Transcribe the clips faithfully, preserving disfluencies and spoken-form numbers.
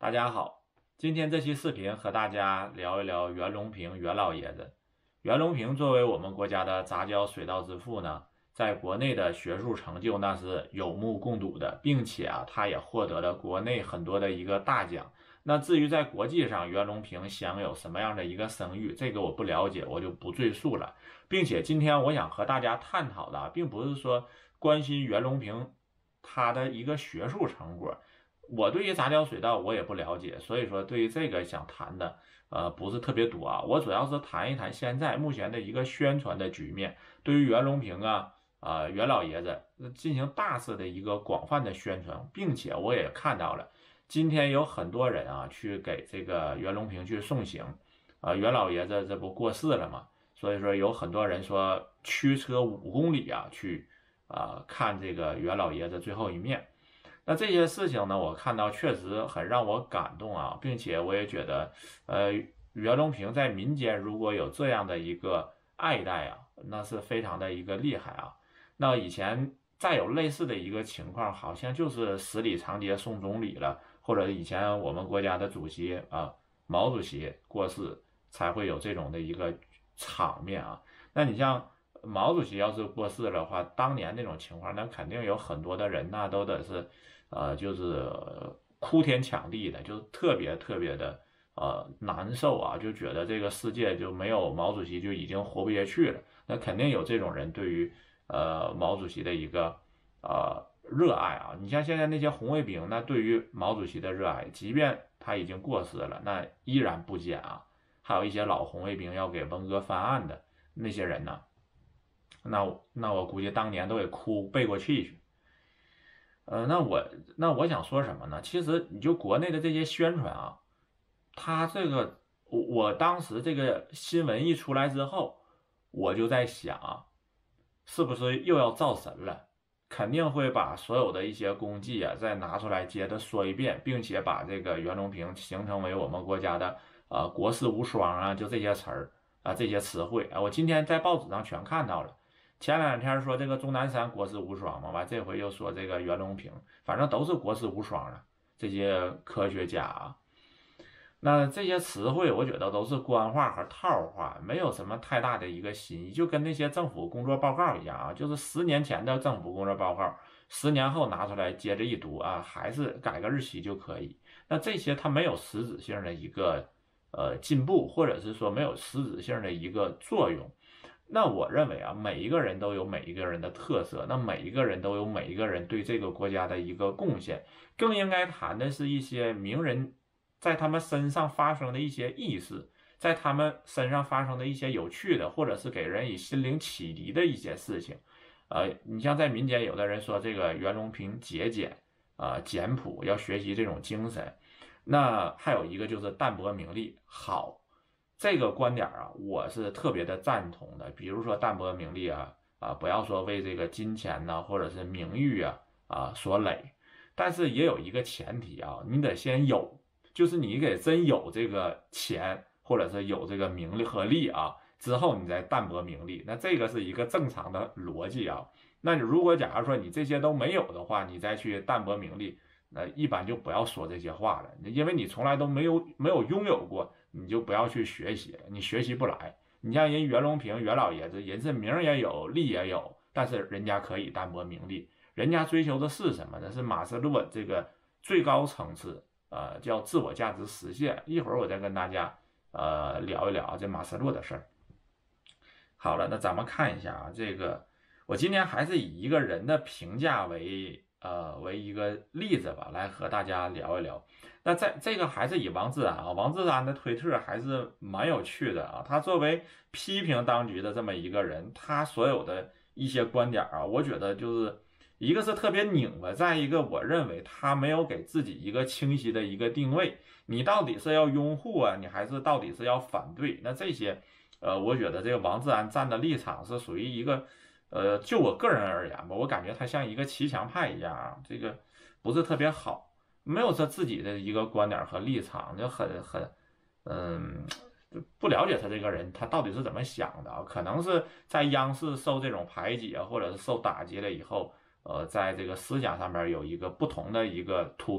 大家好，今天这期视频和大家聊一聊袁隆平袁老爷子。袁隆平作为我们国家的杂交水稻之父呢，在国内的学术成就那是有目共睹的，并且啊，他也获得了国内很多的一个大奖。那至于在国际上袁隆平享有什么样的一个声誉，这个我不了解，我就不赘述了。并且今天我想和大家探讨的，并不是说关心袁隆平他的一个学术成果。我对于杂交水稻我也不了解，所以说对于这个想谈的呃不是特别多啊。我主要是谈一谈现在目前的一个宣传的局面，对于袁隆平啊啊、呃、袁老爷子进行大肆的一个广泛的宣传，并且我也看到了今天有很多人啊去给这个袁隆平去送行啊、呃、袁老爷子这不过世了嘛，所以说有很多人说驱车五公里啊去啊、呃、看这个袁老爷子最后一面。那这些事情呢，我看到确实很让我感动啊，并且我也觉得，呃，袁隆平在民间如果有这样的一个爱戴啊，那是非常的一个厉害啊。那以前再有类似的一个情况，好像就是十里长街送总理了，或者以前我们国家的主席啊，毛主席过世才会有这种的一个场面啊。那你像毛主席要是过世的话，当年那种情况，那肯定有很多的人那都得是。呃，就是哭天抢地的，就特别特别的呃难受啊，就觉得这个世界就没有毛主席就已经活不下去了。那肯定有这种人对于呃毛主席的一个呃热爱啊。你像现在那些红卫兵，那对于毛主席的热爱，即便他已经过世了，那依然不减啊。还有一些老红卫兵要给文革翻案的那些人呢，那那我估计当年都得哭背过气去。呃，那我那我想说什么呢？其实你就国内的这些宣传啊，他这个我我当时这个新闻一出来之后，我就在想啊，是不是又要造神了？肯定会把所有的一些功绩啊再拿出来接着说一遍，并且把这个袁隆平形成为我们国家的呃国士无双啊，就这些词儿啊这些词汇啊，我今天在报纸上全看到了。前两天说这个钟南山国士无双嘛，完这回又说这个袁隆平，反正都是国士无双的这些科学家啊。那这些词汇我觉得都是官话和套话，没有什么太大的一个新意，就跟那些政府工作报告一样啊，就是十年前的政府工作报告，十年后拿出来接着一读啊，还是改个日期就可以。那这些它没有实质性的一个呃进步，或者是说没有实质性的一个作用。那我认为啊，每一个人都有每一个人的特色，那每一个人都有每一个人对这个国家的一个贡献，更应该谈的是一些名人在他们身上发生的一些轶事，在他们身上发生的一些有趣的，或者是给人以心灵启迪的一些事情。呃，你像在民间，有的人说这个袁隆平节俭啊、呃、简朴，要学习这种精神。那还有一个就是淡泊名利，好。这个观点啊，我是特别的赞同的。比如说淡泊名利啊，啊，不要说为这个金钱呐、啊，或者是名誉啊啊所累。但是也有一个前提啊，你得先有，就是你得真有这个钱，或者是有这个名利和利啊，之后你再淡泊名利。那这个是一个正常的逻辑啊。那你如果假如说你这些都没有的话，你再去淡泊名利，那一般就不要说这些话了，因为你从来都没有没有拥有过。你就不要去学习了，你学习不来。你像人袁隆平袁老爷子，人是名也有，利也有，但是人家可以淡泊名利，人家追求的是什么呢？是马斯洛这个最高层次，呃，叫自我价值实现。一会儿我再跟大家呃聊一聊这马斯洛的事儿。好了，那咱们看一下啊，这个我今天还是以一个人的评价为。呃，为一个例子吧，来和大家聊一聊。那在这个还是以王自然啊，王自然的推特还是蛮有趣的啊。他作为批评当局的这么一个人，他所有的一些观点啊，我觉得就是一个是特别拧巴，再一个我认为他没有给自己一个清晰的一个定位。你到底是要拥护啊，你还是到底是要反对？那这些，呃，我觉得这个王自然站的立场是属于一个。呃，就我个人而言吧，我感觉他像一个骑墙派一样啊，这个不是特别好，没有他自己的一个观点和立场，就很很，嗯，不了解他这个人，他到底是怎么想的啊？可能是在央视受这种排挤啊，或者是受打击了以后，呃，在这个思想上面有一个不同的一个突变，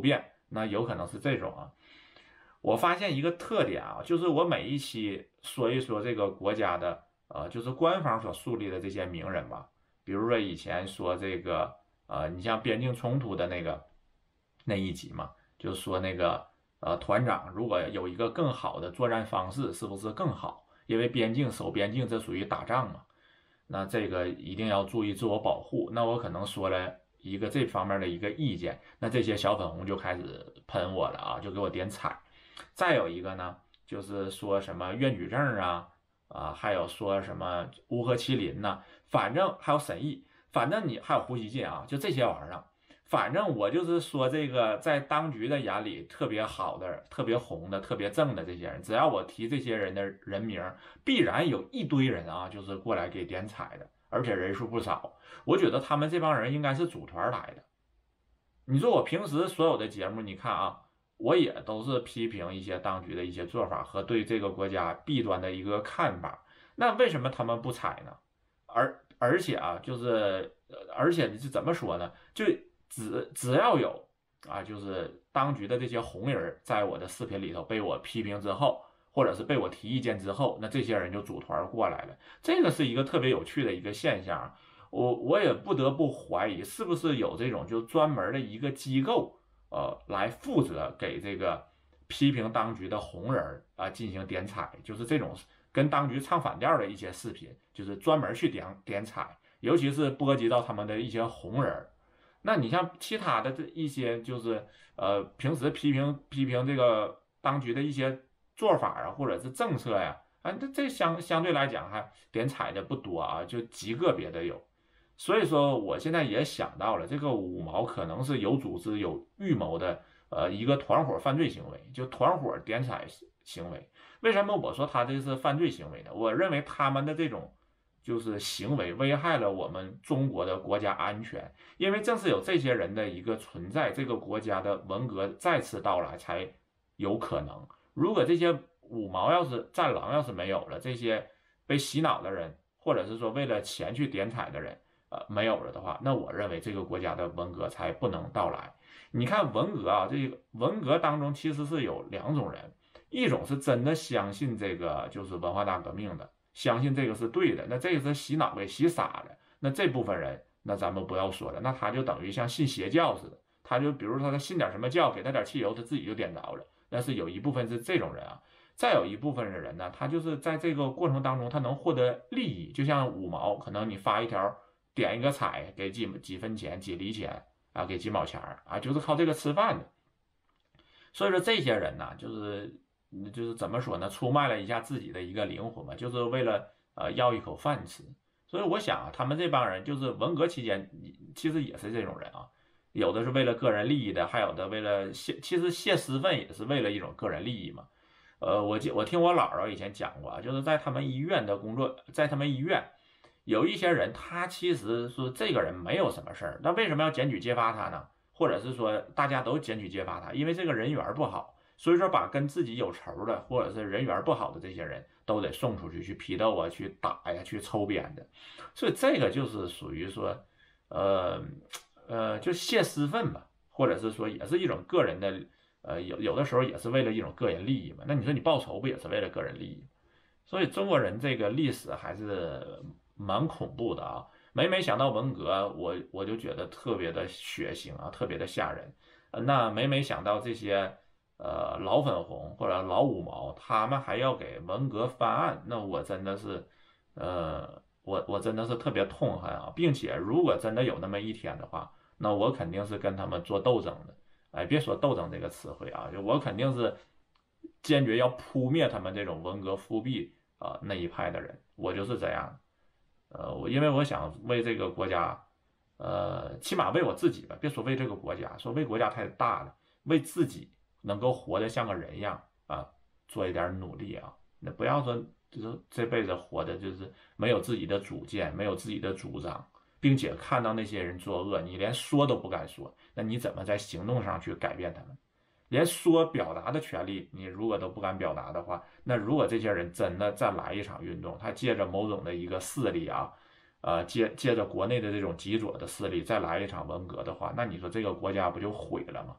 那有可能是这种啊。我发现一个特点啊，就是我每一期说一说这个国家的呃，就是官方所树立的这些名人吧，比如说以前说这个呃，你像边境冲突的那个那一集嘛，就说那个呃团长如果有一个更好的作战方式，是不是更好？因为边境守边境这属于打仗嘛，那这个一定要注意自我保护。那我可能说了一个这方面的一个意见，那这些小粉红就开始喷我了啊，就给我点彩。再有一个呢，就是说什么愿举证啊，啊，还有说什么乌合麒麟呐、啊，反正还有沈毅，反正你还有胡锡进啊，就这些玩意儿。反正我就是说，这个在当局的眼里特别好的、特别红的、特别正的这些人，只要我提这些人的人名，必然有一堆人啊，就是过来给点彩的，而且人数不少。我觉得他们这帮人应该是组团来的。你说我平时所有的节目，你看啊，我也都是批评一些当局的一些做法和对这个国家弊端的一个看法。那为什么他们不采呢？而而且啊，就是而且是怎么说呢？就只只要有啊，就是当局的这些红人在我的视频里头被我批评之后，或者是被我提意见之后，那这些人就组团过来了。这个是一个特别有趣的一个现象。我我也不得不怀疑，是不是有这种就专门的一个机构，呃，来负责给这个批评当局的红人啊进行点彩，就是这种跟当局唱反调的一些视频，就是专门去点点彩，尤其是波及到他们的一些红人。那你像其他的这一些，就是呃平时批评批评这个当局的一些做法啊，或者是政策呀，啊，这这相相对来讲还点彩的不多啊，就极个别的有。所以说，我现在也想到了，这个五毛可能是有组织、有预谋的，呃，一个团伙犯罪行为，就团伙点彩行为。为什么我说他这是犯罪行为呢？我认为他们的这种就是行为危害了我们中国的国家安全，因为正是有这些人的一个存在，这个国家的文革再次到来才有可能。如果这些五毛要是战狼要是没有了，这些被洗脑的人，或者是说为了钱去点彩的人，呃，没有了的话，那我认为这个国家的文革才不能到来。你看文革啊，这个文革当中其实是有两种人，一种是真的相信这个就是文化大革命的，相信这个是对的，那这个是洗脑给洗傻了。那这部分人，那咱们不要说了，那他就等于像信邪教似的，他就比如说他信点什么教，给他点汽油，他自己就点着了。但是有一部分是这种人啊，再有一部分的人呢，他就是在这个过程当中，他能获得利益，就像五毛，可能你发一条。点一个彩给几几分钱几厘钱啊，给几毛钱啊，就是靠这个吃饭的。所以说这些人呢，就是就是怎么说呢，出卖了一下自己的一个灵魂嘛，就是为了呃要一口饭吃。所以我想啊，他们这帮人就是文革期间其实也是这种人啊，有的是为了个人利益的，还有的为了泄，其实泄私愤也是为了一种个人利益嘛。呃，我我听我姥姥以前讲过，就是在他们医院的工作，在他们医院。有一些人，他其实说这个人没有什么事儿，那为什么要检举揭发他呢？或者是说大家都检举揭发他，因为这个人缘不好，所以说把跟自己有仇的或者是人缘不好的这些人都得送出去去批斗啊，去打呀，去抽鞭的。所以这个就是属于说，呃呃，就泄私愤吧，或者是说也是一种个人的，呃，有有的时候也是为了一种个人利益嘛。那你说你报仇不也是为了个人利益？所以中国人这个历史还是蛮恐怖的啊！每每想到文革，我我就觉得特别的血腥啊，特别的吓人。呃，那每每想到这些呃老粉红或者老五毛，他们还要给文革翻案，那我真的是，呃，我我真的是特别痛恨啊！并且如果真的有那么一天的话，那我肯定是跟他们做斗争的。哎，别说斗争这个词汇啊，就我肯定是坚决要扑灭他们这种文革复辟。啊、呃，那一派的人，我就是这样，呃，我因为我想为这个国家，呃，起码为我自己吧，别说为这个国家，说为国家太大了，为自己能够活得像个人一样啊，做一点努力啊，那不要说就是这辈子活的就是没有自己的主见，没有自己的主张，并且看到那些人作恶，你连说都不敢说，那你怎么在行动上去改变他们？连说表达的权利，你如果都不敢表达的话，那如果这些人真的再来一场运动，他借着某种的一个势力啊，呃，借借着国内的这种极左的势力再来一场文革的话，那你说这个国家不就毁了吗？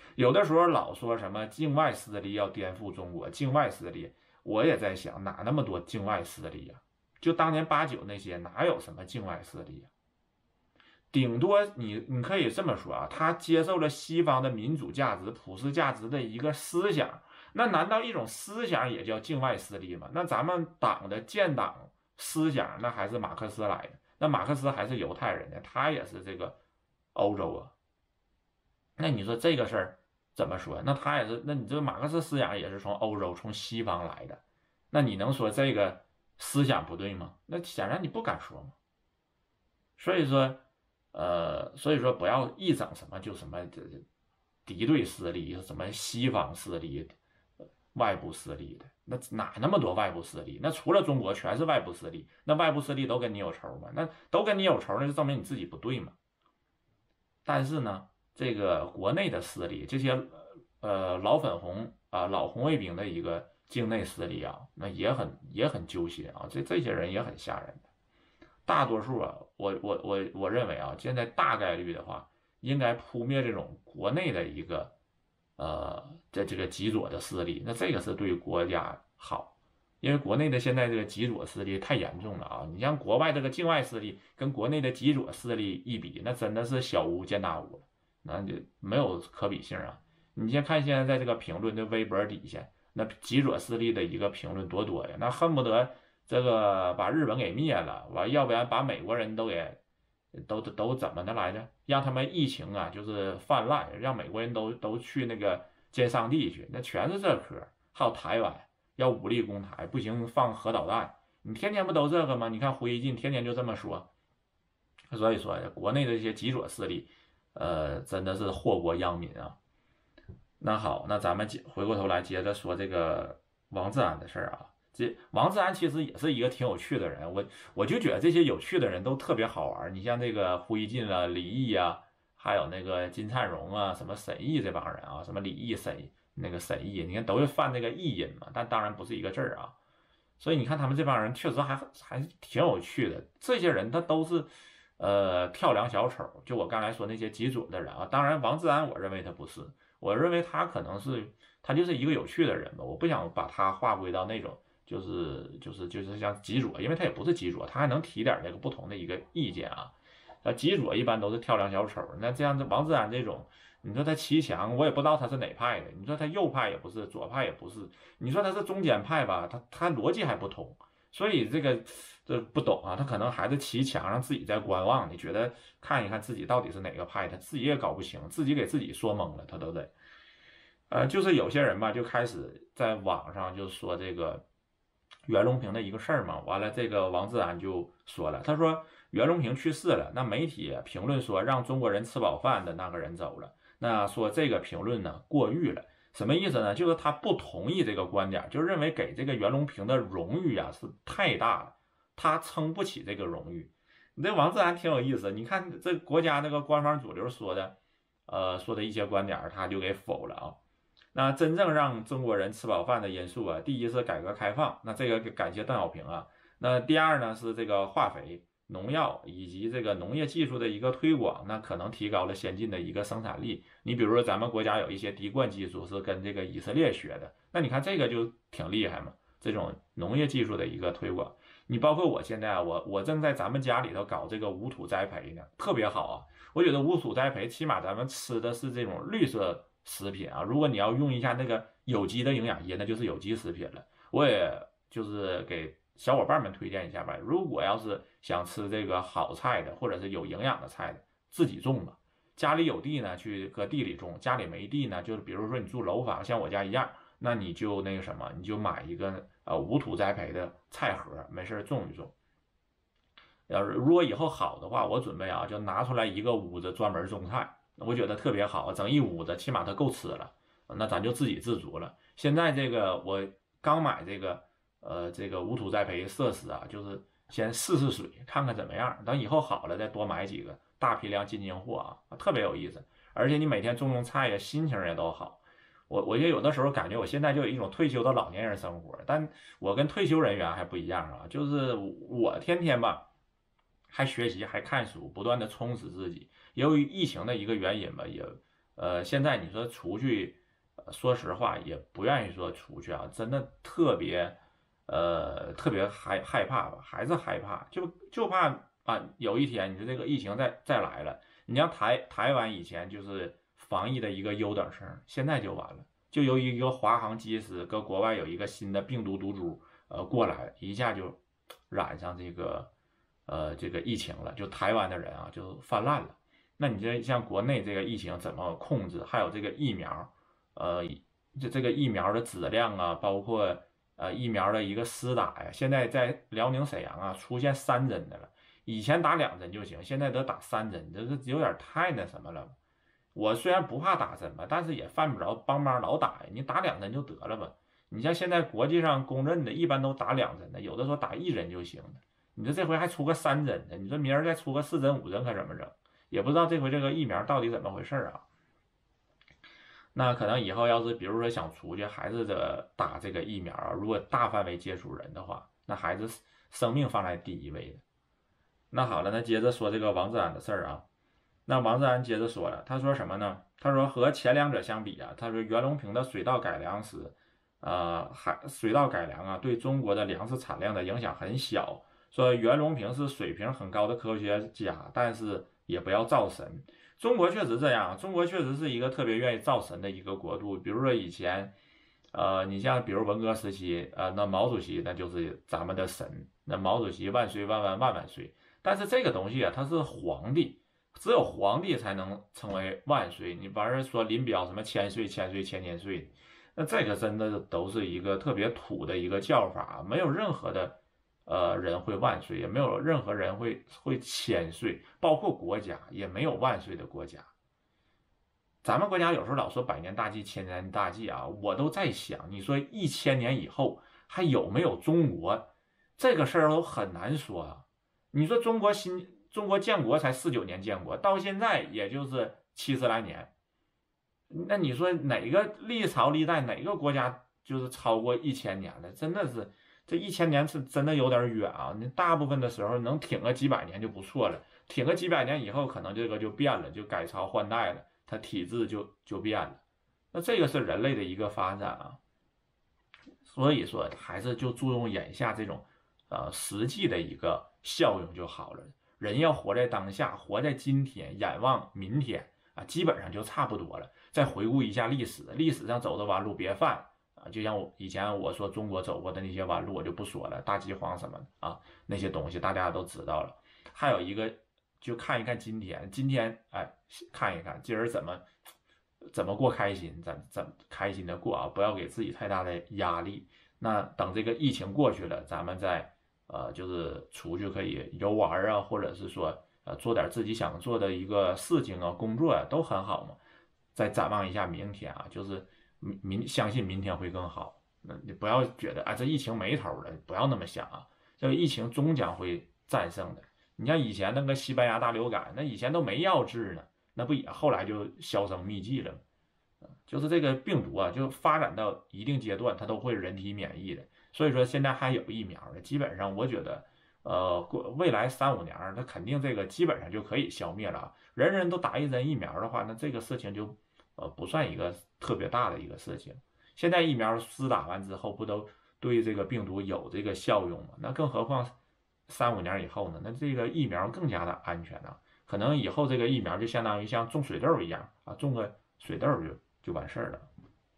有的时候老说什么境外势力要颠覆中国，境外势力，我也在想哪那么多境外势力呀、啊？就当年八九那些哪有什么境外势力呀、啊？顶多你你可以这么说啊，他接受了西方的民主价值、普世价值的一个思想，那难道一种思想也叫境外势力吗？那咱们党的建党思想那还是马克思来的，那马克思还是犹太人呢，他也是这个欧洲啊。那你说这个事儿怎么说？那他也是，那你这个马克思思想也是从欧洲、从西方来的，那你能说这个思想不对吗？那显然你不敢说嘛。所以说。呃，所以说不要一整什么就什么这敌对势力，什么西方势力、外部势力的，那哪那么多外部势力？那除了中国全是外部势力，那外部势力都跟你有仇吗？那都跟你有仇，那就证明你自己不对嘛。但是呢，这个国内的势力，这些呃老粉红啊、老红卫兵的一个境内势力啊，那也很也很揪心啊，这这些人也很吓人的。大多数啊，我我我我认为啊，现在大概率的话，应该扑灭这种国内的一个呃这这个极左的势力，那这个是对国家好，因为国内的现在这个极左势力太严重了啊！你像国外这个境外势力跟国内的极左势力一比，那真的是小巫见大巫了，那就没有可比性啊！你先看现在在这个评论的微博底下，那极左势力的一个评论多多呀，那恨不得。这个把日本给灭了，完要不然把美国人都给都都都怎么的来着？让他们疫情啊就是泛滥，让美国人都都去那个见上帝去，那全是这科。还有台湾要武力攻台，不行放核导弹，你天天不都这个吗？你看胡锡进天天就这么说。所以说国内的这些极左势力，呃，真的是祸国殃民啊。那好，那咱们回过头来接着说这个王志安的事儿啊。这王志安其实也是一个挺有趣的人，我我就觉得这些有趣的人都特别好玩。你像这个胡锡进啊、李毅啊，还有那个金灿荣啊、什么沈毅这帮人啊，什么李毅、沈那个沈毅，你看都是犯这个译音嘛，但当然不是一个字儿啊。所以你看他们这帮人确实还还挺有趣的。这些人他都是呃跳梁小丑，就我刚才说那些极左的人啊。当然王志安我认为他不是，我认为他可能是他就是一个有趣的人吧，我不想把他划归到那种。就是就是就是像极左，因为他也不是极左，他还能提点这个不同的一个意见啊。呃，极左一般都是跳梁小丑，那这样子王志安这种，你说他骑墙，我也不知道他是哪派的。你说他右派也不是，左派也不是，你说他是中间派吧，他他逻辑还不通，所以这个这不懂啊，他可能还是骑墙，让自己在观望，你觉得看一看自己到底是哪个派，他自己也搞不清，自己给自己说懵了，他都得。呃，就是有些人吧，就开始在网上就说这个。袁隆平的一个事儿嘛，完了，这个王志安就说了，他说袁隆平去世了，那媒体评论说让中国人吃饱饭的那个人走了，那说这个评论呢过誉了，什么意思呢？就是他不同意这个观点，就认为给这个袁隆平的荣誉啊是太大了，他撑不起这个荣誉。你这王志安挺有意思，你看这国家那个官方主流说的，呃，说的一些观点，他就给否了啊。那真正让中国人吃饱饭的因素啊，第一是改革开放，那这个感谢邓小平啊。那第二呢是这个化肥、农药以及这个农业技术的一个推广，那可能提高了先进的一个生产力。你比如说咱们国家有一些滴灌技术是跟这个以色列学的，那你看这个就挺厉害嘛。这种农业技术的一个推广，你包括我现在啊，我我正在咱们家里头搞这个无土栽培呢，特别好啊。我觉得无土栽培起码咱们吃的是这种绿色食品啊，如果你要用一下那个有机的营养液，那就是有机食品了。我也就是给小伙伴们推荐一下吧，如果要是想吃这个好菜的，或者是有营养的菜的，自己种吧。家里有地呢，去搁地里种；家里没地呢，就是比如说你住楼房，像我家一样，那你就那个什么，你就买一个呃无土栽培的菜盒，没事种一种。要是如果以后好的话，我准备啊就拿出来一个屋子专门种菜。我觉得特别好，整一屋子，起码它够吃了，那咱就自给自足了。现在这个我刚买这个，呃，这个无土栽培设施啊，就是先试试水，看看怎么样。等以后好了再多买几个，大批量进进货啊，特别有意思。而且你每天种种菜呀，心情也都好。我我也有的时候感觉我现在就有一种退休的老年人生活，但我跟退休人员还不一样啊，就是我天天吧。还学习还看书，不断的充实自己。由于疫情的一个原因吧，也呃，现在你说出去，呃说实话也不愿意说出去啊，真的特别，呃，特别害害怕吧，还是害怕，就就怕啊，有一天你说这个疫情再再来了，你像台台湾以前就是防疫的一个优等生，现在就完了，就由于一个华航机师搁国外有一个新的病毒毒株，呃，过来一下就染上这个，呃，这个疫情了，就台湾的人啊就泛滥了。那你这像国内这个疫情怎么控制？还有这个疫苗，呃，这这个疫苗的质量啊，包括呃疫苗的一个施打呀，现在在辽宁沈阳啊出现三针的了，以前打两针就行，现在得打三针，这是有点太那什么了。我虽然不怕打针吧，但是也犯不着帮忙老打呀，你打两针就得了吧。你像现在国际上公认的，一般都打两针的，有的说打一针就行了。你说这回还出个三针的，你说明儿再出个四针五针可怎么整？也不知道这回这个疫苗到底怎么回事啊？那可能以后要是比如说想出去，还是得打这个疫苗啊。如果大范围接触人的话，那还是生命放在第一位的。那好了，那接着说这个王志安的事儿啊。那王志安接着说了，他说什么呢？他说和前两者相比啊，他说袁隆平的水稻改良时，呃，还水稻改良啊，对中国的粮食产量的影响很小。说袁隆平是水平很高的科学家，但是也不要造神。中国确实这样，中国确实是一个特别愿意造神的一个国度。比如说以前，呃，你像比如文革时期，呃，那毛主席那就是咱们的神，那毛主席万岁万万万万岁。但是这个东西啊，他是皇帝。只有皇帝才能成为万岁，你完事说林彪什么千岁千岁千千岁，那这个真的都是一个特别土的一个叫法，没有任何的呃人会万岁，也没有任何人会会千岁，包括国家也没有万岁的国家。咱们国家有时候老说百年大计千年大计啊，我都在想，你说一千年以后还有没有中国这个事儿都很难说啊。你说中国新。中国建国才四九年建国，到现在也就是七十来年。那你说哪个历朝历代哪个国家就是超过一千年的？真的是这一千年是真的有点远啊！你大部分的时候能挺个几百年就不错了，挺个几百年以后，可能这个就变了，就改朝换代了，它体制就就变了。那这个是人类的一个发展啊。所以说还是就注重眼下这种呃实际的一个效用就好了。人要活在当下，活在今天，眼望明天啊，基本上就差不多了。再回顾一下历史，历史上走的弯路别犯啊。就像我以前我说中国走过的那些弯路，我就不说了，大饥荒什么的啊，那些东西大家都知道了。还有一个，就看一看今天，今天哎，看一看今儿怎么怎么过开心，怎怎么开心的过啊，不要给自己太大的压力。那等这个疫情过去了，咱们再。呃，就是出去可以游玩啊，或者是说呃做点自己想做的一个事情啊、工作啊，都很好嘛。再展望一下明天啊，就是明明相信明天会更好。那你不要觉得啊，这疫情没头了，不要那么想啊，这个疫情终将会战胜的。你像以前那个西班牙大流感，那以前都没药治呢，那不也后来就销声匿迹了吗？就是这个病毒啊，就发展到一定阶段，它都会人体免疫的。所以说现在还有疫苗的，基本上我觉得，呃，过未来三五年，它肯定这个基本上就可以消灭了。人人都打一针疫苗的话，那这个事情就呃不算一个特别大的一个事情。现在疫苗施打完之后，不都对这个病毒有这个效用吗？那更何况三五年以后呢？那这个疫苗更加的安全呢。可能以后这个疫苗就相当于像种水痘一样啊，种个水痘就就完事儿了。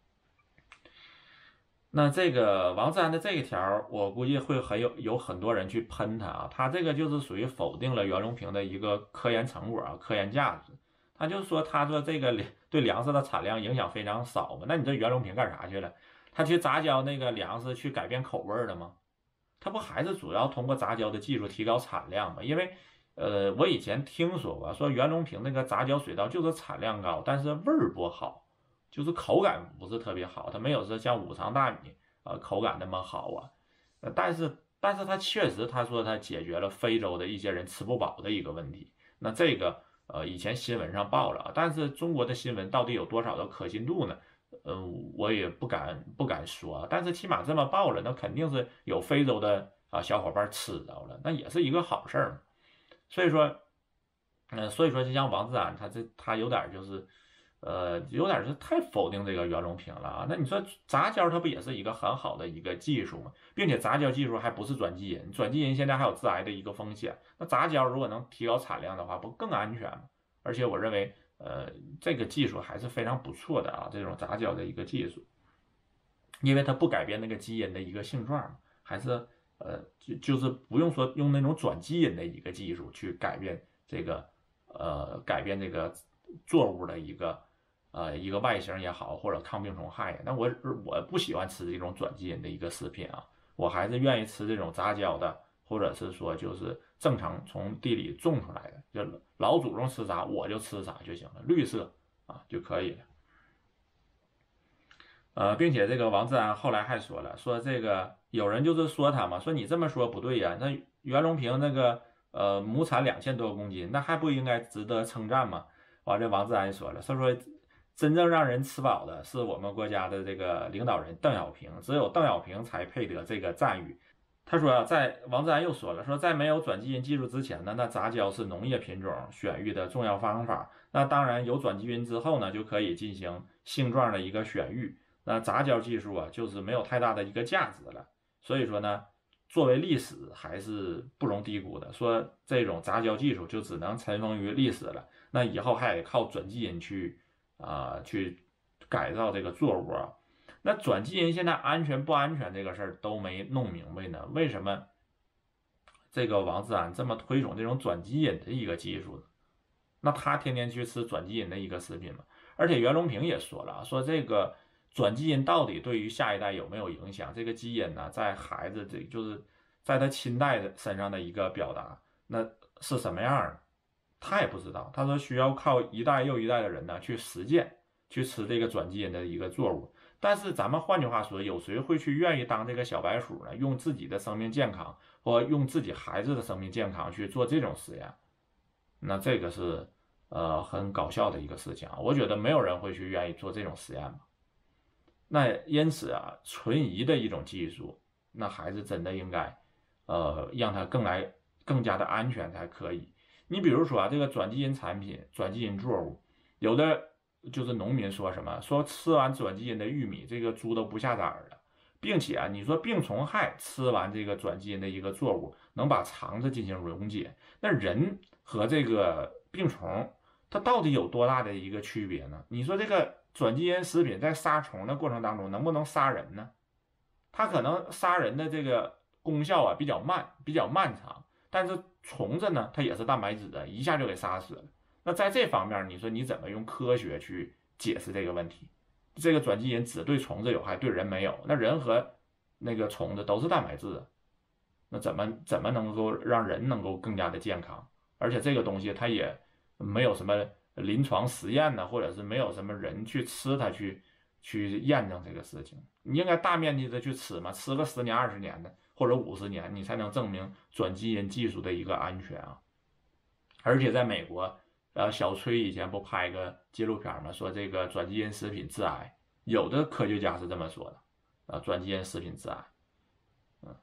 那这个王志安的这一条，我估计会很有有很多人去喷他啊，他这个就是属于否定了袁隆平的一个科研成果啊，科研价值。他就说，他说这个对粮食的产量影响非常少嘛，那你这袁隆平干啥去了？他去杂交那个粮食去改变口味了吗？他不还是主要通过杂交的技术提高产量吗？因为，呃，我以前听说过，说袁隆平那个杂交水稻就是产量高，但是味儿不好。就是口感不是特别好，它没有说像五常大米呃口感那么好啊，呃，但是但是它确实他说他解决了非洲的一些人吃不饱的一个问题，那这个呃以前新闻上报了，但是中国的新闻到底有多少的可信度呢？嗯、呃，我也不敢不敢说，但是起码这么报了，那肯定是有非洲的啊小伙伴吃到了，那也是一个好事儿。所以说，嗯、呃，所以说就像王自然他这他有点就是。 呃，有点是太否定这个袁隆平了啊。那你说杂交它不也是一个很好的一个技术吗？并且杂交技术还不是转基因，转基因现在还有致癌的一个风险。那杂交如果能提高产量的话，不更安全吗？而且我认为，呃，这个技术还是非常不错的啊，这种杂交的一个技术，因为它不改变那个基因的一个性状，还是呃，就就是不用说用那种转基因的一个技术去改变这个呃改变这个作物的一个呃一个外形也好，或者抗病虫害呀。那我我不喜欢吃这种转基因的一个食品啊，我还是愿意吃这种杂交的，或者是说就是正常从地里种出来的，就老祖宗吃啥我就吃啥就行了，绿色啊就可以了。呃，并且这个王自安后来还说了，说这个有人就是说他嘛，说你这么说不对呀，那袁隆平那个呃亩产两千多公斤，那还不应该值得称赞吗？完了，王自安说了，他说真正让人吃饱的是我们国家的这个领导人邓小平，只有邓小平才配得这个赞誉。他说啊，在王自安又说了，说在没有转基因技术之前呢，那杂交是农业品种选育的重要方法。那当然有转基因之后呢，就可以进行性状的一个选育。那杂交技术啊，就是没有太大的一个价值了。所以说呢，作为历史还是不容低估的。说这种杂交技术就只能尘封于历史了。那以后还得靠转基因去啊、呃、去改造这个作物啊。那转基因现在安全不安全这个事儿都没弄明白呢？为什么这个王自安这么推崇这种转基因的一个技术呢？那他天天去吃转基因的一个食品嘛？而且袁隆平也说了，说这个转基因到底对于下一代有没有影响？这个基因呢，在孩子这就是在他亲代的身上的一个表达，那是什么样的？他也不知道。他说需要靠一代又一代的人呢去实践，去吃这个转基因的一个作物。但是咱们换句话说，有谁会去愿意当这个小白鼠呢？用自己的生命健康或用自己孩子的生命健康去做这种实验？那这个是呃很搞笑的一个事情啊！我觉得没有人会去愿意做这种实验嘛。那因此啊，存疑的一种技术，那还是真的应该呃让它更来更加的安全才可以。你比如说啊，这个转基因产品、转基因作物，有的就是农民说什么说吃完转基因的玉米，这个猪都不下崽儿了，并且啊，你说病虫害吃完这个转基因的一个作物，能把肠子进行溶解，那人和这个病虫，它到底有多大的一个区别呢？你说这个转基因食品在杀虫的过程当中，能不能杀人呢？它可能杀人的这个功效啊比较慢，比较漫长，但是虫子呢，它也是蛋白质的，一下就给杀死了。那在这方面，你说你怎么用科学去解释这个问题？这个转基因只对虫子有害，对人没有。那人和那个虫子都是蛋白质，那怎么怎么能够让人能够更加的健康？而且这个东西它也没有什么临床实验呢，或者是没有什么人去吃它去去验证这个事情。你应该大面积的去吃嘛，吃个十年二十年的或者五十年，你才能证明转基因技术的一个安全啊。而且在美国。呃，小崔以前不拍个纪录片吗？说这个转基因食品致癌，有的科学家是这么说的，啊，转基因食品致癌。嗯，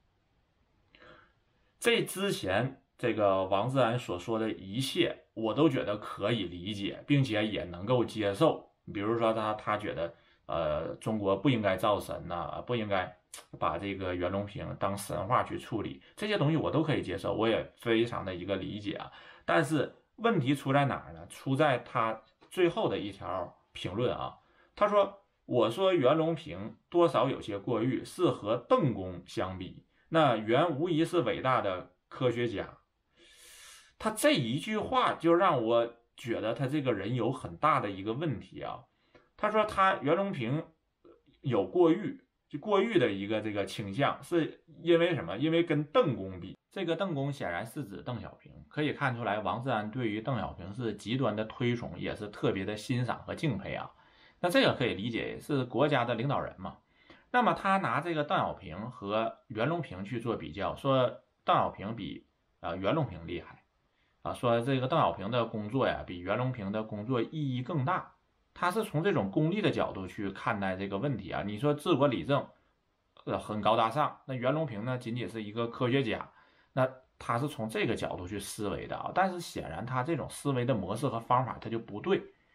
这之前这个王自安所说的一切，我都觉得可以理解，并且也能够接受。比如说他他觉得，呃，中国不应该造神呐、啊，不应该把这个袁隆平当神话去处理，这些东西我都可以接受，我也非常的一个理解啊。但是。问题出在哪儿呢？出在他最后的一条评论啊，他说：“我说袁隆平多少有些过誉，是和邓公相比，那袁无疑是伟大的科学家。”他这一句话就让我觉得他这个人有很大的一个问题啊。他说他袁隆平有过誉。就过誉的一个这个倾向，是因为什么？因为跟邓公比，这个邓公显然是指邓小平。可以看出来，王自安对于邓小平是极端的推崇，也是特别的欣赏和敬佩啊。那这个可以理解是国家的领导人嘛。那么他拿这个邓小平和袁隆平去做比较，说邓小平比啊、呃、袁隆平厉害啊，说这个邓小平的工作呀比袁隆平的工作意义更大。他是从这种功利的角度去看待这个问题啊。你说治国理政，呃，很高大上，那袁隆平呢，仅仅是一个科学家，那他是从这个角度去思维的啊。但是显然他这种思维的模式和方法他就不对。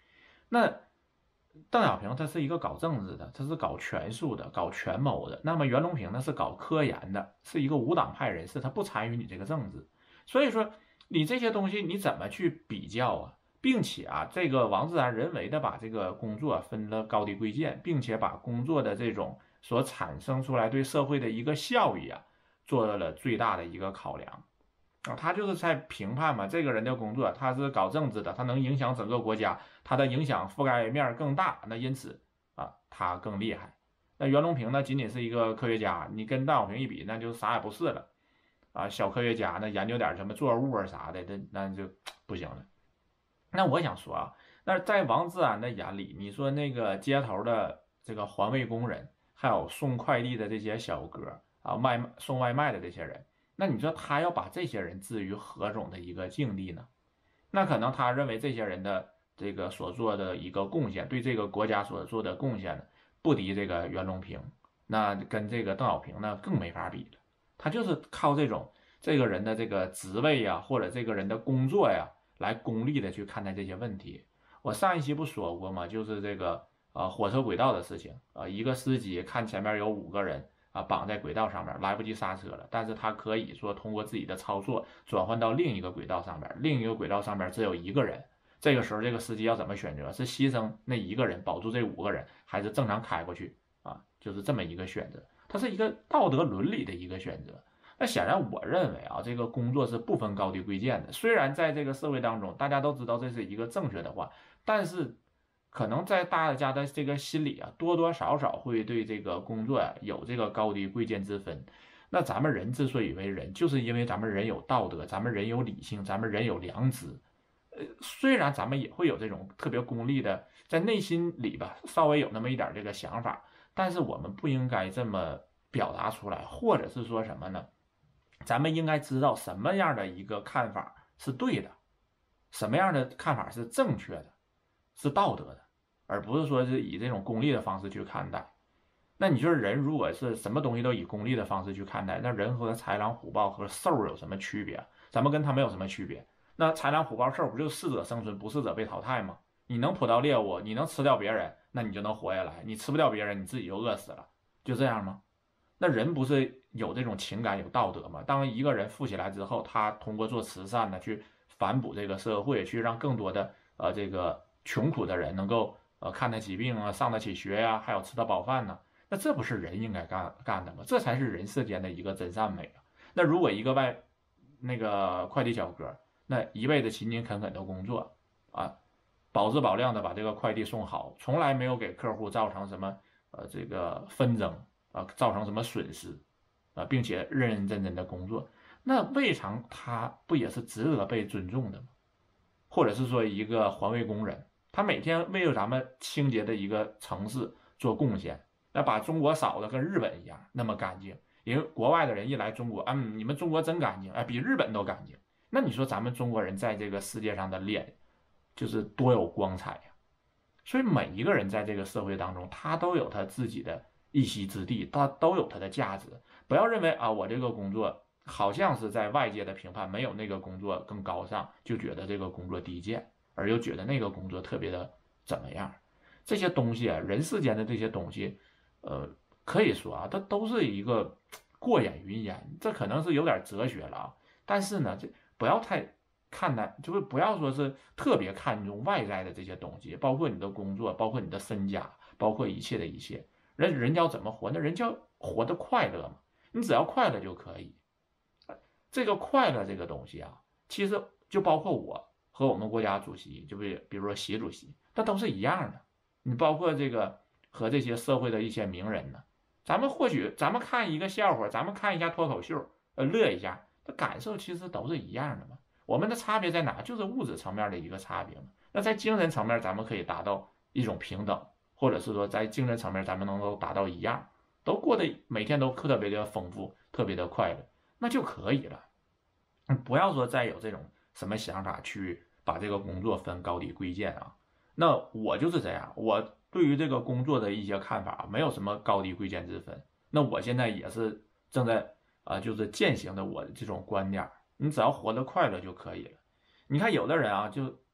那邓小平他是一个搞政治的，他是搞权术的，搞权谋的。那么袁隆平呢是搞科研的，是一个无党派人士，他不参与你这个政治。所以说你这些东西你怎么去比较啊？并且啊，这个王自然人为的把这个工作分了高低贵贱，并且把工作的这种所产生出来对社会的一个效益啊，做了最大的一个考量。啊，他就是在评判嘛，这个人的工作他是搞政治的，他能影响整个国家，他的影响覆盖面更大，那因此啊，他更厉害。那袁隆平呢，仅仅是一个科学家，你跟邓小平一比，那就啥也不是了啊，小科学家那研究点什么作物啊啥的，那那就不行了。那我想说啊，那在王自然的眼里，你说那个街头的这个环卫工人，还有送快递的这些小哥啊，卖送外卖的这些人。那你说他要把这些人置于何种的一个境地呢？那可能他认为这些人的这个所做的一个贡献，对这个国家所做的贡献呢，不敌这个袁隆平，那跟这个邓小平呢更没法比了。他就是靠这种这个人的这个职位呀，或者这个人的工作呀，来功利的去看待这些问题。我上一期不说过吗？就是这个呃火车轨道的事情啊、呃，一个司机看前面有五个人。啊，绑在轨道上面，来不及刹车了，但是他可以说通过自己的操作转换到另一个轨道上面，另一个轨道上面只有一个人，这个时候这个司机要怎么选择？是牺牲那一个人保住这五个人，还是正常开过去啊？就是这么一个选择，它是一个道德伦理的一个选择。那显然我认为啊，这个工作是不分高低贵贱的，虽然在这个社会当中大家都知道这是一个正确的话，但是可能在大家的这个心里啊，多多少少会对这个工作呀、啊、有这个高低贵贱之分。那咱们人之所以为人，就是因为咱们人有道德，咱们人有理性，咱们人有良知。呃，虽然咱们也会有这种特别功利的，在内心里吧，稍微有那么一点这个想法，但是我们不应该这么表达出来，或者是说什么呢？咱们应该知道什么样的一个看法是对的，什么样的看法是正确的，是道德的。而不是说是以这种功利的方式去看待。那你说人如果是什么东西都以功利的方式去看待，那人和豺狼虎豹和兽有什么区别？咱们跟他们有什么区别？那豺狼虎豹兽不就是适者生存，不适者被淘汰吗？你能捕到猎物，你能吃掉别人，那你就能活下来；你吃不掉别人，你自己就饿死了，就这样吗？那人不是有这种情感、有道德吗？当一个人富起来之后，他通过做慈善呢，去反哺这个社会，去让更多的呃这个穷苦的人能够。呃，看得起病啊，上得起学呀、啊，还有吃得饱饭呢、啊，那这不是人应该干干的吗？这才是人世间的一个真善美啊！那如果一个外那个快递小哥，那一辈子勤勤恳恳的工作啊，保质保量的把这个快递送好，从来没有给客户造成什么呃这个纷争啊，造成什么损失啊，并且认认真真的工作，那未尝他不也是值得被尊重的吗？或者是说一个环卫工人。他每天为了咱们清洁的一个城市做贡献，那把中国扫的跟日本一样那么干净。因为国外的人一来中国，嗯，你们中国真干净，哎，比日本都干净。那你说咱们中国人在这个世界上的脸，就是多有光彩呀！所以每一个人在这个社会当中，他都有他自己的一席之地，他都有他的价值。不要认为啊，我这个工作好像是在外界的评判没有那个工作更高尚，就觉得这个工作低贱。而又觉得那个工作特别的怎么样？这些东西啊，人世间的这些东西，呃，可以说啊，它都是一个过眼云烟。这可能是有点哲学了啊，但是呢，这不要太看待，就是不要说是特别看重外在的这些东西，包括你的工作，包括你的身家，包括一切的一切。人人要怎么活？那人就要活得快乐嘛，你只要快乐就可以。这个快乐这个东西啊，其实就包括我。和我们国家主席，就比比如说习主席，那都是一样的。你包括这个和这些社会的一些名人呢，咱们或许咱们看一个笑话，咱们看一下脱口秀，呃，乐一下，这感受其实都是一样的嘛。我们的差别在哪？就是物质层面的一个差别嘛。那在精神层面，咱们可以达到一种平等，或者是说在精神层面，咱们能够达到一样，都过得每天都特别的丰富，特别的快乐，那就可以了。不要说再有这种什么想法去。把这个工作分高低贵贱啊，那我就是这样，我对于这个工作的一些看法没有什么高低贵贱之分。那我现在也是正在啊、呃，就是践行的我的这种观点，你只要活得快乐就可以了。你看有的人啊，就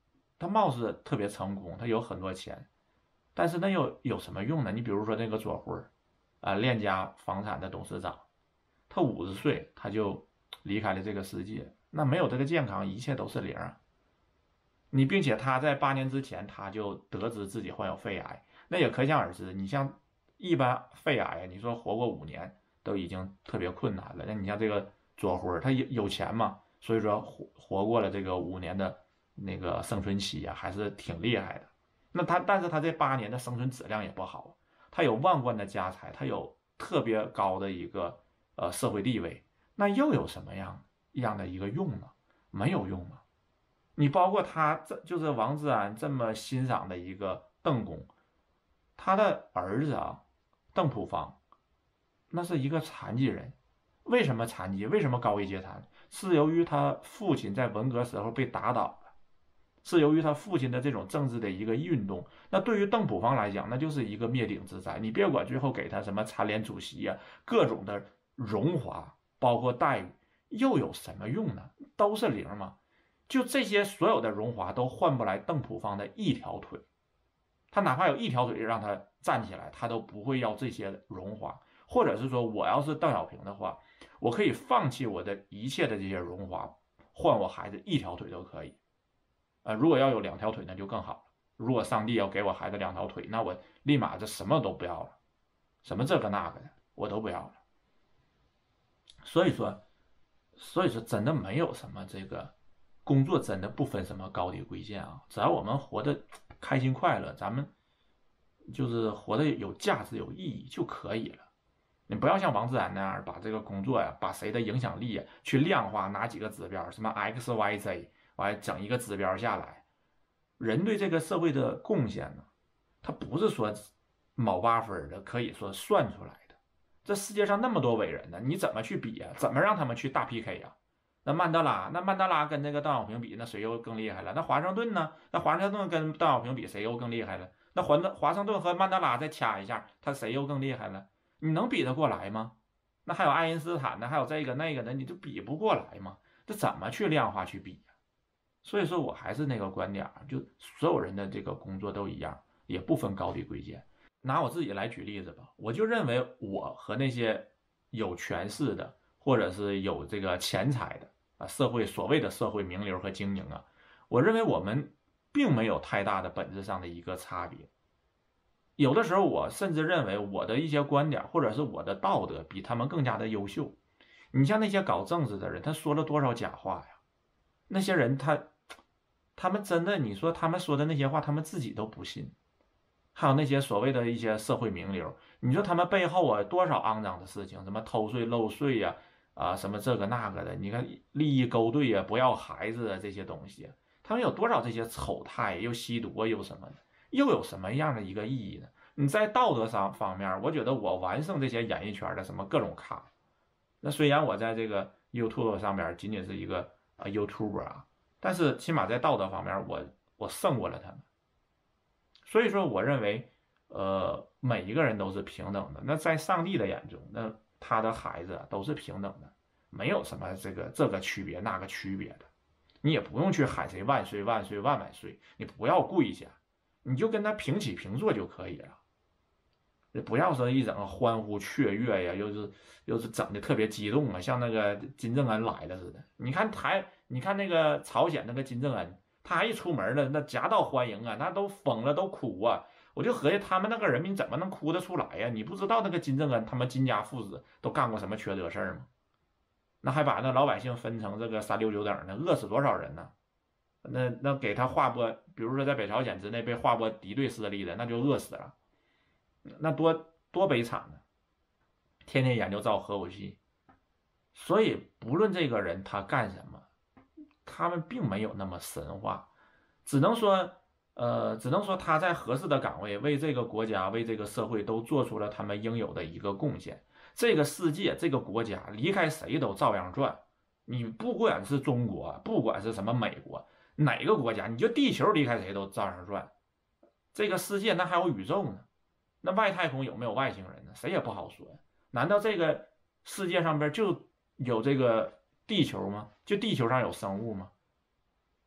他貌似特别成功，他有很多钱，但是那又有什么用呢？你比如说那个左辉啊，链家房产的董事长，他五十岁他就离开了这个世界，那没有这个健康，一切都是零啊。你并且他在八年之前他就得知自己患有肺癌，那也可想而知。你像一般肺癌，你说活过五年都已经特别困难了，那你像这个左辉，他有有钱嘛，所以说活活过了这个五年的那个生存期啊，还是挺厉害的。那他但是他这八年的生存质量也不好，他有万贯的家财，他有特别高的一个呃社会地位，那又有什么样样的一个用呢？没有用啊。你包括他这就是王志安这么欣赏的一个邓公，他的儿子啊，邓普方，那是一个残疾人。为什么残疾？为什么高位截瘫？是由于他父亲在文革时候被打倒了，是由于他父亲的这种政治的一个运动。那对于邓普方来讲，那就是一个灭顶之灾。你别管最后给他什么参联主席啊，各种的荣华，包括待遇，又有什么用呢？都是零嘛。就这些所有的荣华都换不来邓普方的一条腿，他哪怕有一条腿让他站起来，他都不会要这些荣华。或者是说，我要是邓小平的话，我可以放弃我的一切的这些荣华，换我孩子一条腿都可以。呃，如果要有两条腿那就更好了。如果上帝要给我孩子两条腿，那我立马这什么都不要了，什么这个那个的我都不要了。所以说，所以说真的没有什么这个。工作真的不分什么高低贵贱啊，只要我们活得开心快乐，咱们就是活得有价值有意义就可以了。你不要像王志安那样把这个工作呀，把谁的影响力呀去量化，哪几个指标，什么 X Y Z， 完整一个指标下来。人对这个社会的贡献呢，它不是说某八分的可以说算出来的。这世界上那么多伟人呢，你怎么去比呀？怎么让他们去大 P K 呀？那曼德拉，那曼德拉跟那个邓小平比，那谁又更厉害了？那华盛顿呢？那华盛顿跟邓小平比，谁又更厉害了？那华华盛顿和曼德拉再掐一下，他谁又更厉害了？你能比得过来吗？那还有爱因斯坦呢，还有这个那个的，你就比不过来吗？这怎么去量化去比呀？所以说我还是那个观点，就所有人的这个工作都一样，也不分高低贵贱。拿我自己来举例子吧，我就认为我和那些有权势的，或者是有这个钱财的。啊，社会所谓的社会名流和精英啊，我认为我们并没有太大的本质上的一个差别。有的时候，我甚至认为我的一些观点或者是我的道德比他们更加的优秀。你像那些搞政治的人，他说了多少假话呀？那些人他，他们真的，你说他们说的那些话，他们自己都不信。还有那些所谓的一些社会名流，你说他们背后啊多少肮脏的事情，什么偷税漏税呀、啊，啊什么这个那个的，你看利益勾兑呀、不要孩子啊这些东西，他们有多少这些丑态，又吸毒啊，又什么的，又有什么样的一个意义呢？你在道德上方面，我觉得我完胜这些演艺圈的什么各种咖。那虽然我在这个 YouTube 上边仅仅是一个啊 YouTuber 啊，但是起码在道德方面我我胜过了他们。所以说，我认为，呃，每一个人都是平等的。那在上帝的眼中，那他的孩子都是平等的，没有什么这个这个区别那个区别的。你也不用去喊谁万岁万岁万万岁，你不要跪下，你就跟他平起平坐就可以了。不要说一整个欢呼雀跃呀，又是又是整的特别激动啊，像那个金正恩来了似的。你看台，你看那个朝鲜那个金正恩。他一出门了，那夹道欢迎啊，那都疯了，都哭啊！我就合计他们那个人民怎么能哭得出来呀？你不知道那个金正恩他们金家父子都干过什么缺德事儿吗？那还把那老百姓分成这个三六九等呢，饿死多少人呢？那那给他划拨，比如说在北朝鲜之内被划拨敌对势力的，那就饿死了，那多多悲惨呢！天天研究造核武器，所以不论这个人他干什么。他们并没有那么神话，只能说，呃，只能说他在合适的岗位为这个国家、为这个社会都做出了他们应有的一个贡献。这个世界、这个国家离开谁都照样转。你不管是中国，不管是什么美国，哪个国家，你就地球离开谁都照样转。这个世界那还有宇宙呢，那外太空有没有外星人呢？谁也不好说呀。难道这个世界上边就有这个？地球吗？就地球上有生物吗？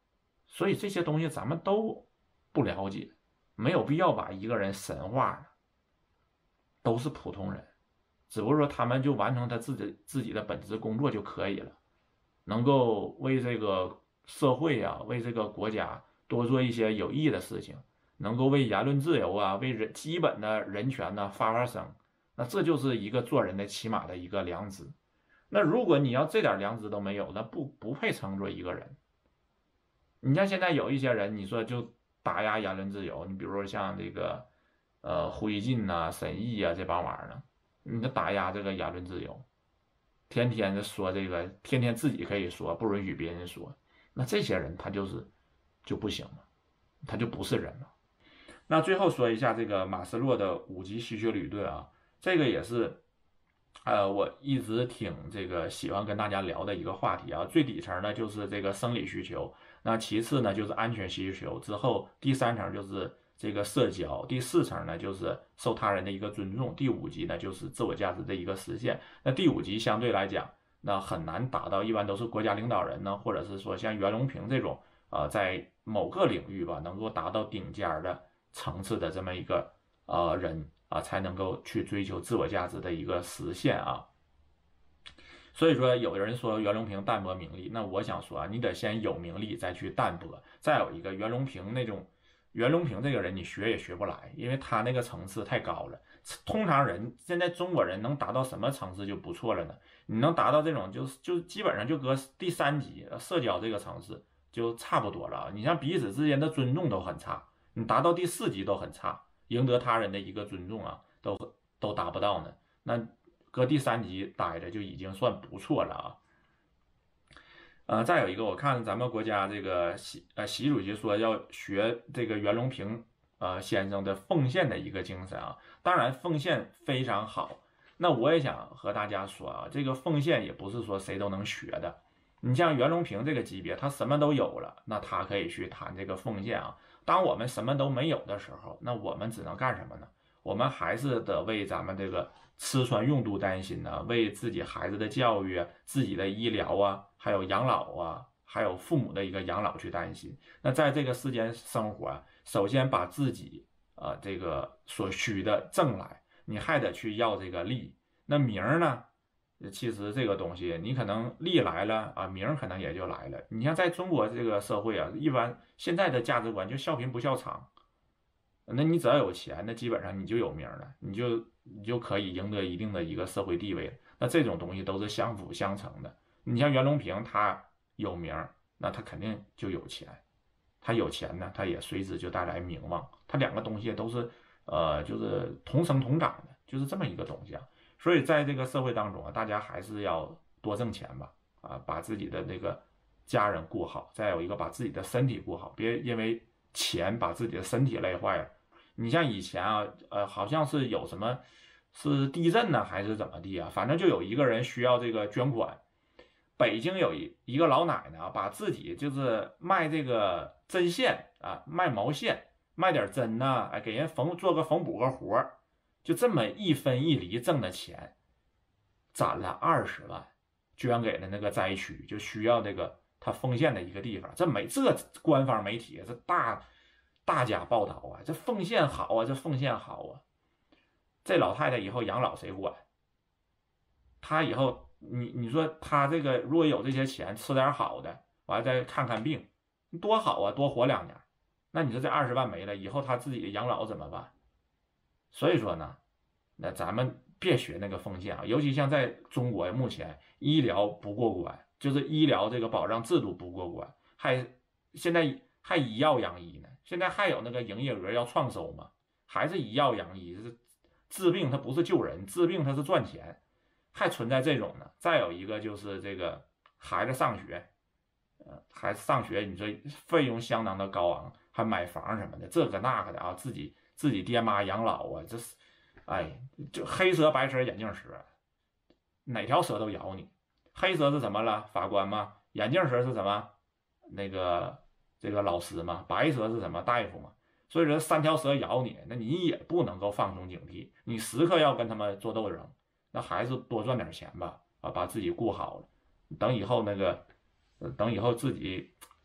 所以这些东西咱们都不了解，没有必要把一个人神化，都是普通人，只不过说他们就完成他自己自己的本职工作就可以了，能够为这个社会啊，为这个国家多做一些有益的事情，能够为言论自由啊，为人基本的人权呢发发声，那这就是一个做人的起码的一个良知。那如果你要这点良知都没有，那不不配称作一个人。你像现在有一些人，你说就打压言论自由，你比如说像这个呃胡锡进呐、沈毅啊这帮玩意儿呢，你就打压这个言论自由，天天的说这个，天天自己可以说，不允许别人说，那这些人他就是就不行了，他就不是人了。那最后说一下这个马斯洛的五级需求理论啊，这个也是。呃，我一直挺这个喜欢跟大家聊的一个话题啊。最底层呢就是这个生理需求，那其次呢就是安全需求，之后第三层就是这个社交，第四层呢就是受他人的一个尊重，第五级呢就是自我价值的一个实现。那第五级相对来讲，那很难达到，一般都是国家领导人呢，或者是说像袁隆平这种，呃，在某个领域吧能够达到顶尖的层次的这么一个呃人。啊，才能够去追求自我价值的一个实现啊。所以说，有的人说袁隆平淡泊名利，那我想说啊，你得先有名利，再去淡泊。再有一个，袁隆平那种，袁隆平这个人你学也学不来，因为他那个层次太高了。通常人现在中国人能达到什么层次就不错了呢？你能达到这种，就是就基本上就搁第三级社交这个层次就差不多了。你像彼此之间的尊重都很差，你达到第四级都很差。赢得他人的一个尊重啊，都都达不到呢。那搁第三级待着就已经算不错了啊。呃，再有一个，我看咱们国家这个习呃习主席说要学这个袁隆平呃先生的奉献的一个精神啊。当然，奉献非常好。那我也想和大家说啊，这个奉献也不是说谁都能学的。你像袁隆平这个级别，他什么都有了，那他可以去谈这个奉献啊。当我们什么都没有的时候，那我们只能干什么呢？我们还是得为咱们这个吃穿用度担心呢，为自己孩子的教育、自己的医疗啊，还有养老啊，还有父母的一个养老去担心。那在这个世间生活啊，首先把自己啊、呃、这个所需的挣来，你还得去要这个利。那名呢？其实这个东西，你可能利来了啊，名可能也就来了。你像在中国这个社会啊，一般现在的价值观就笑贫不笑娼。那你只要有钱，那基本上你就有名了，你就你就可以赢得一定的一个社会地位了。那这种东西都是相辅相成的。你像袁隆平，他有名，那他肯定就有钱，他有钱呢，他也随之就带来名望。他两个东西都是呃，就是同生同长的，就是这么一个东西啊。所以在这个社会当中啊，大家还是要多挣钱吧，啊，把自己的那个家人顾好，再有一个把自己的身体顾好，别因为钱把自己的身体累坏了。你像以前啊，呃，好像是有什么是地震呢，还是怎么地啊？反正就有一个人需要这个捐款，北京有一一个老奶奶啊，把自己就是卖这个针线啊，卖毛线，卖点针呐，哎，给人缝做个缝补个活儿。就这么一分一厘挣的钱，攒了二十万，捐给了那个灾区，就需要这个他奉献的一个地方。这媒这官方媒体这大大家报道啊，这奉献好啊，这奉献好啊。这老太太以后养老谁管？她以后你你说她这个如果有这些钱，吃点好的，完了再看看病，多好啊，多活两年。那你说这二十万没了，以后她自己的养老怎么办？所以说呢，那咱们别学那个奉献啊，尤其像在中国目前医疗不过关，就是医疗这个保障制度不过关，还现在还以药养医呢，现在还有那个营业额要创收嘛，还是以药养医，是治病它不是救人，治病它是赚钱，还存在这种呢。再有一个就是这个孩子上学，呃，孩子上学，你说费用相当的高昂，还买房什么的，这个那个的啊，自己。自己爹妈养老啊，这是，哎，就黑蛇白蛇眼镜蛇，哪条蛇都咬你。黑蛇是什么了？法官吗？眼镜蛇是什么？那个这个老师嘛。白蛇是什么？大夫嘛。所以说三条蛇咬你，那你也不能够放松警惕，你时刻要跟他们做斗争。那还是多赚点钱吧，啊，把自己顾好了。等以后那个，等以后自己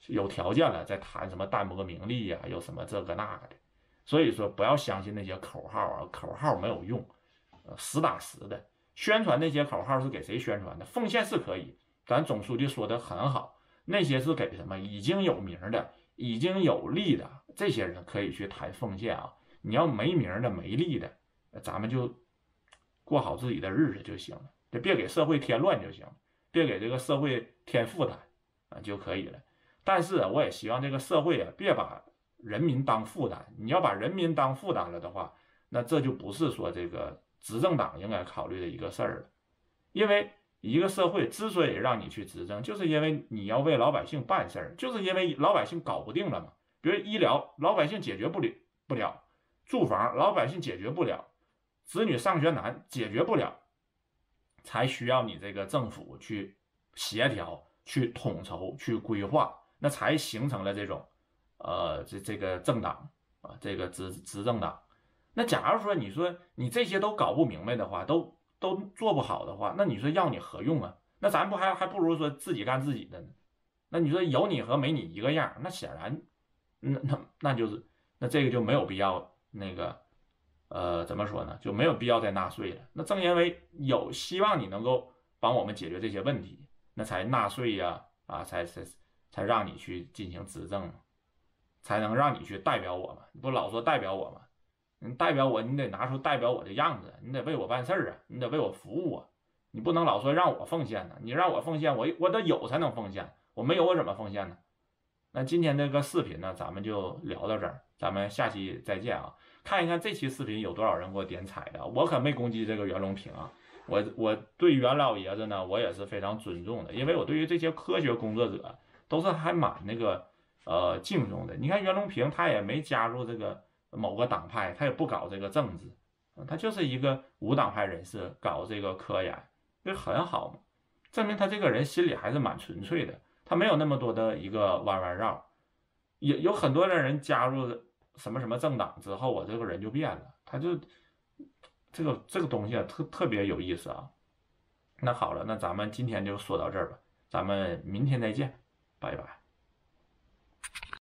有条件了再谈什么淡泊名利呀、啊，有什么这个那个的。所以说不要相信那些口号啊，口号没有用，呃，实打实的宣传那些口号是给谁宣传的？奉献是可以，咱总书记说的很好，那些是给什么已经有名的、已经有利的这些人可以去谈奉献啊。你要没名的、没利的，咱们就过好自己的日子就行了，就别给社会添乱就行了，别给这个社会添负担啊就可以了。但是我也希望这个社会啊，别把人民当负担。你要把人民当负担了的话，那这就不是说这个执政党应该考虑的一个事儿了。因为一个社会之所以让你去执政，就是因为你要为老百姓办事儿，就是因为老百姓搞不定了嘛。比如医疗，老百姓解决不了不了；住房，老百姓解决不了；子女上学难，解决不了，才需要你这个政府去协调、去统筹、去规划，那才形成了这种。呃，这这个政党啊，这个执执政党，那假如说你说你这些都搞不明白的话，都都做不好的话，那你说要你何用啊？那咱不还还不如说自己干自己的呢？那你说有你和没你一个样，那显然，那那那就是那这个就没有必要那个呃怎么说呢？就没有必要再纳税了。那正因为有希望你能够帮我们解决这些问题，那才纳税呀啊，才才才让你去进行执政。才能让你去代表我嘛？你不老说代表我吗？你代表我，你得拿出代表我的样子，你得为我办事儿啊，你得为我服务啊，你不能老说让我奉献呢。你让我奉献，我我得有才能奉献，我没有我怎么奉献呢？那今天这个视频呢，咱们就聊到这儿，咱们下期再见啊！看一看这期视频有多少人给我点彩的，我可没攻击这个袁隆平啊，我我对袁老爷子呢，我也是非常尊重的，因为我对于这些科学工作者都是还蛮那个。呃，敬重的。你看袁隆平，他也没加入这个某个党派，他也不搞这个政治，他就是一个无党派人士，搞这个科研，这很好嘛，证明他这个人心里还是蛮纯粹的，他没有那么多的一个弯弯绕。有有很多的人加入什么什么政党之后，我这个人就变了，他就这个这个东西啊，特特别有意思啊。那好了，那咱们今天就说到这儿吧，咱们明天再见，拜拜。